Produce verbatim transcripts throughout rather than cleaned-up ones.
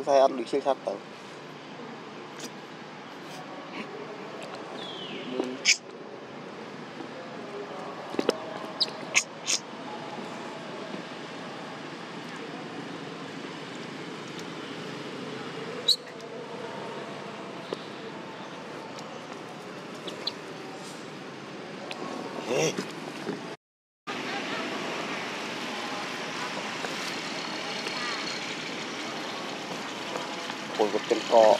xe ăn được siêu sắt tao hey. Ôi một chân cọ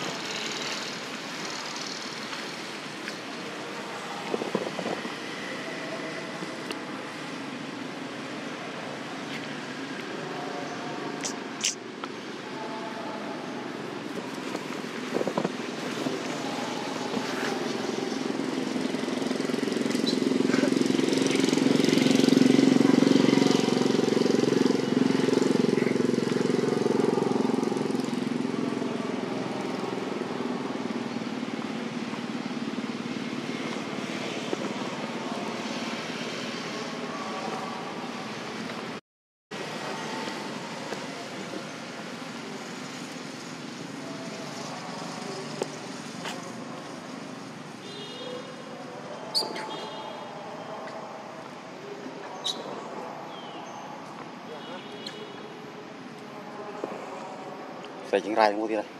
phải chỉnh rai mua đi đây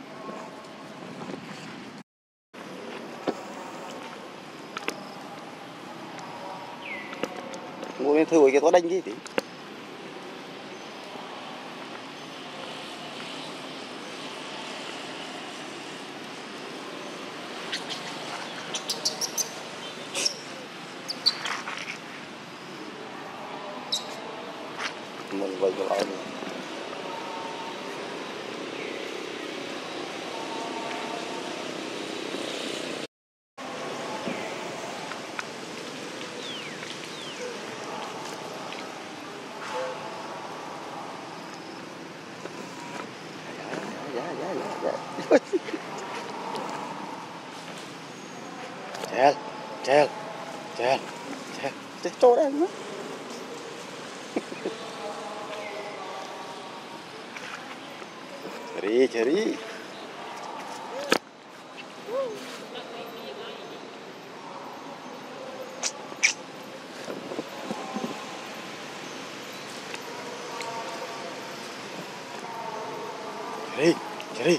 mua lên thử cái có đánh gì thì mình quay trở lại Chèl, chèl, chèl, chèl, chèl, chỗ đây nữa. Cari, cari. Cari, cari.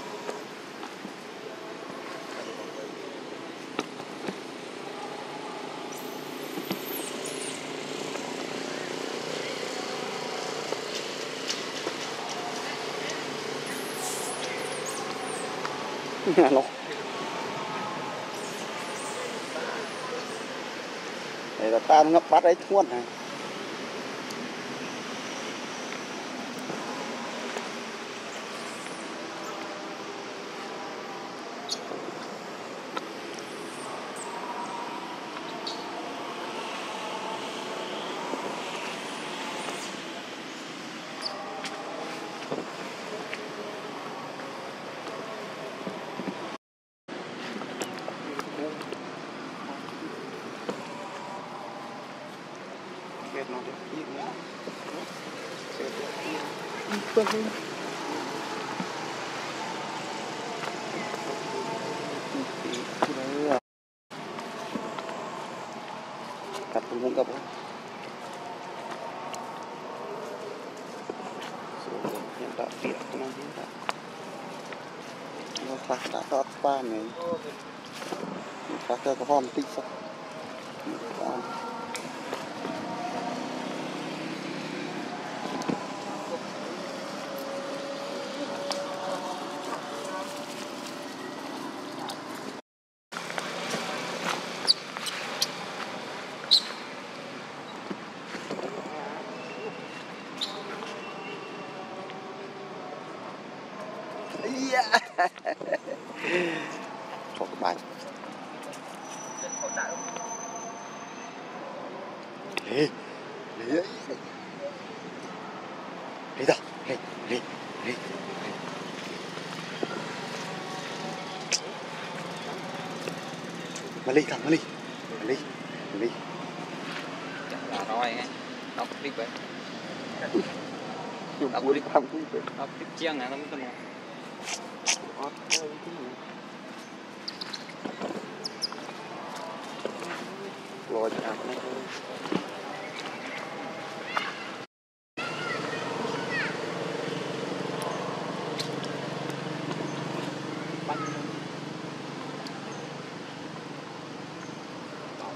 Nó đây là ta ngập bắt ấy thuôn này nó được yên nữa. Cắt cũng không cặp không? Hiện tại tiệt nó hiện tại nó phát đã có ba này phát có hòm tích sao? Cho cái bài Lê Lê ấy Lê đâu Lê Lê Lê mà Lê thằng mà Lê Lê Lê chắc là rồi nghe đọc đi vậy dùng cua đi thăm cũng vậy đọc tiếp chiang này nó mới ót đây chứ nhỉ. Lôi cho ăn